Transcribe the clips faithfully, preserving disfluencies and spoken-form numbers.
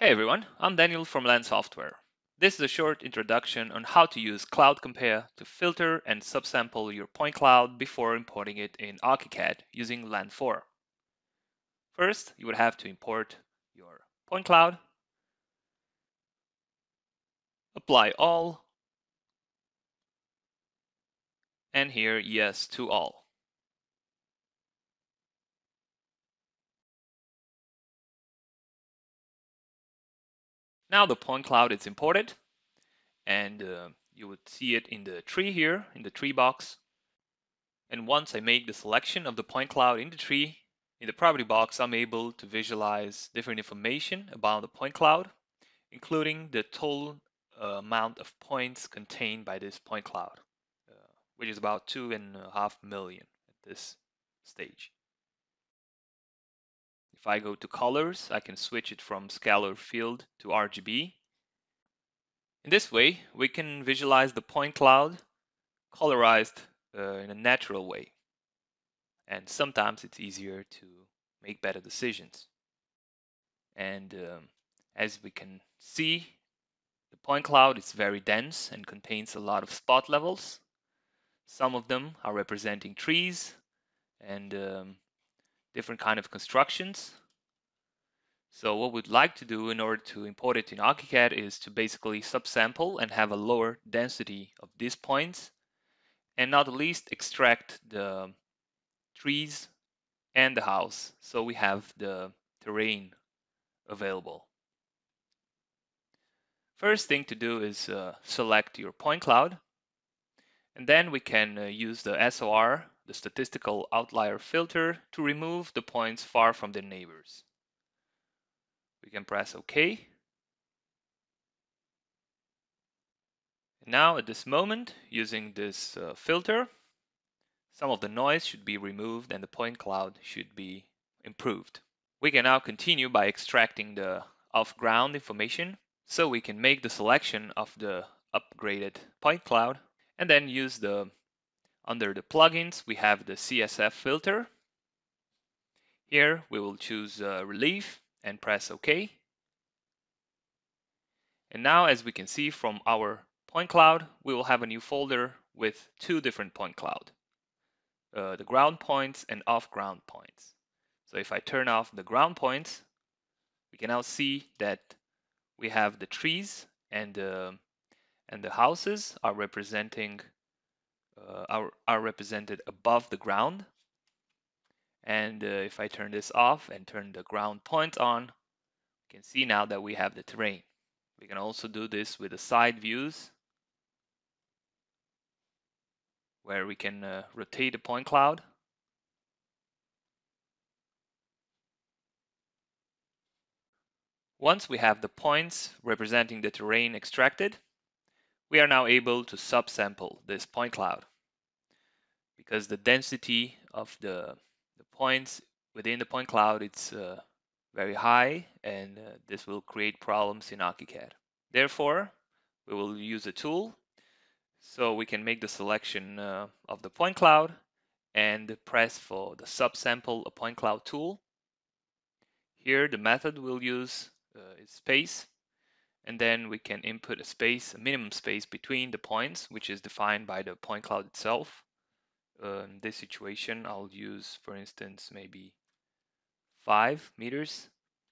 Hey everyone, I'm Daniel from LAND Software. This is a short introduction on how to use CloudCompare to filter and subsample your point cloud before importing it in ARCHICAD using LAND four. First, you would have to import your point cloud, apply all, and here yes to all. Now the point cloud is imported, and uh, you would see it in the tree here, in the tree box. And once I make the selection of the point cloud in the tree, in the property box, I'm able to visualize different information about the point cloud, including the total uh, amount of points contained by this point cloud, uh, which is about two and a half million at this stage. If I go to colors, I can switch it from scalar field to R G B. In this way, we can visualize the point cloud colorized uh, in a natural way. And sometimes it's easier to make better decisions. And um, as we can see, the point cloud is very dense and contains a lot of spot levels. Some of them are representing trees and um, different kind of constructions. So what we'd like to do in order to import it in ARCHICAD is to basically subsample and have a lower density of these points, and not the least extract the trees and the house, so we have the terrain available. First thing to do is uh, select your point cloud, and then we can uh, use the S O R, the statistical outlier filter, to remove the points far from their neighbors. We can press OK. Now at this moment, using this uh, filter, some of the noise should be removed and the point cloud should be improved. We can now continue by extracting the off-ground information, so we can make the selection of the upgraded point cloud and then use the, under the plugins, we have the C S F filter. Here we will choose uh, relief and press OK. And now, as we can see from our point cloud, we will have a new folder with two different point cloud, uh, the ground points and off-ground points. So if I turn off the ground points, we can now see that we have the trees and uh, and the houses are representing uh, are, are represented above the ground. And uh, if I turn this off and turn the ground point on, you can see now that we have the terrain. We can also do this with the side views, where we can uh, rotate the point cloud. Once we have the points representing the terrain extracted, we are now able to subsample this point cloud, because the density of the, the points within the point cloud it's uh, very high, and uh, this will create problems in ARCHICAD. Therefore, we will use a tool so we can make the selection uh, of the point cloud and press for the subsample a point cloud tool. Here the method we'll use uh, is space, and then we can input a space, a minimum space between the points, which is defined by the point cloud itself. Uh, in this situation, I'll use, for instance, maybe five meters.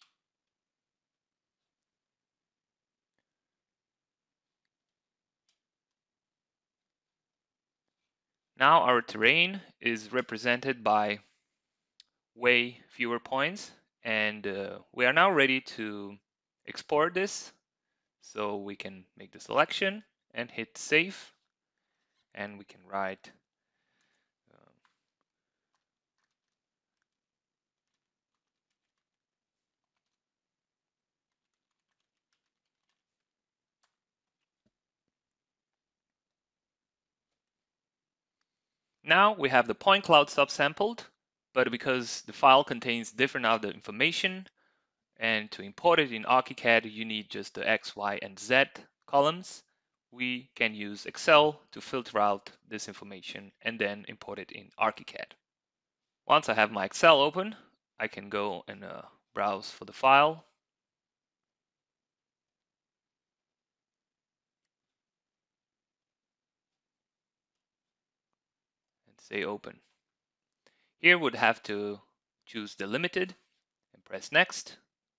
Now our terrain is represented by way fewer points, and uh, we are now ready to export this. So we can make the selection and hit save, and we can write um, now we have the point cloud subsampled, but because the file contains different other information, and to import it in ARCHICAD, you need just the X, Y, and Z columns. We can use Excel to filter out this information and then import it in ARCHICAD. Once I have my Excel open, I can go and uh, browse for the file. say open. Here we'd have to choose the limited and press next.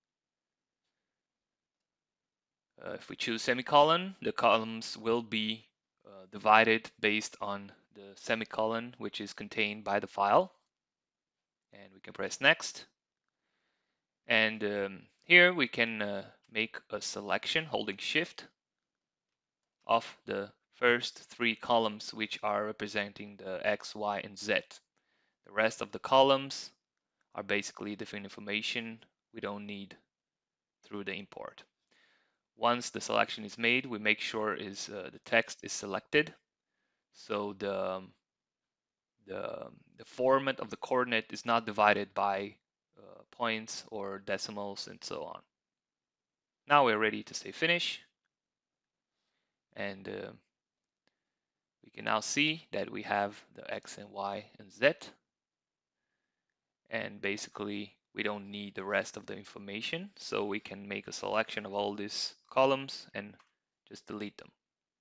Uh, if we choose semicolon, the columns will be uh, divided based on the semicolon which is contained by the file. And we can press next. And um, here we can uh, make a selection holding shift of the first three columns which are representing the X, Y, and Z. The rest of the columns are basically different information we don't need through the import. Once the selection is made, we make sure is uh, the text is selected, so the, the, the format of the coordinate is not divided by uh, points or decimals and so on. Now we're ready to say finish, and uh, we can now see that we have the X and Y and Z, and basically we don't need the rest of the information, so we can make a selection of all these columns and just delete them.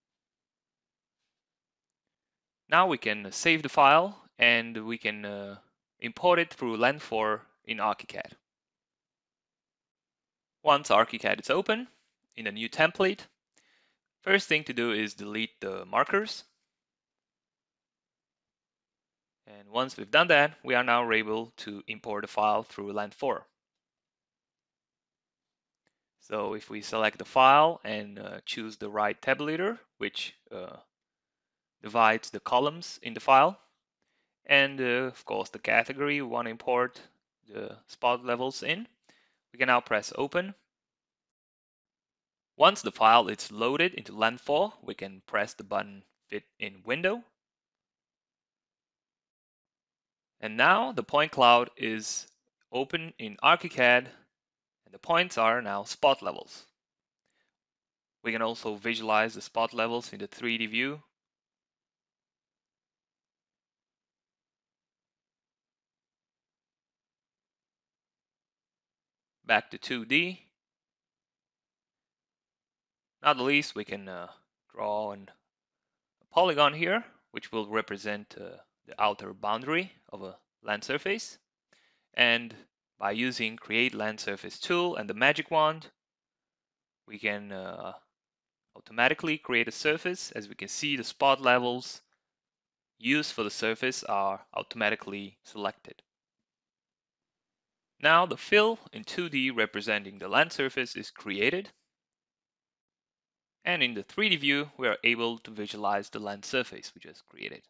Now we can save the file and we can uh, import it through land four in ARCHICAD. Once ARCHICAD is open in a new template, first thing to do is delete the markers. And once we've done that, we are now able to import a file through land four. So if we select the file and uh, choose the right tabulator, which uh, divides the columns in the file, and uh, of course the category we want to import the spot levels in, we can now press open. Once the file is loaded into land four, we can press the button Fit in Window. And now the point cloud is open in ARCHICAD, and the points are now spot levels. We can also visualize the spot levels in the three D view. Back to two D. Not the least, we can uh, draw an, a polygon here, which will represent uh, the outer boundary of a land surface. And by using Create Land Surface tool and the magic wand, we can uh, automatically create a surface. As we can see, the spot levels used for the surface are automatically selected. Now the fill in two D representing the land surface is created. And in the three D view, we are able to visualize the land surface we just created.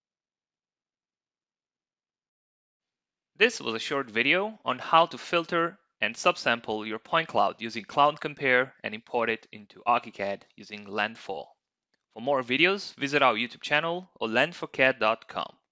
This was a short video on how to filter and subsample your point cloud using CloudCompare and import it into ARCHICAD using land four. For more videos, visit our YouTube channel or land four C A D dot com.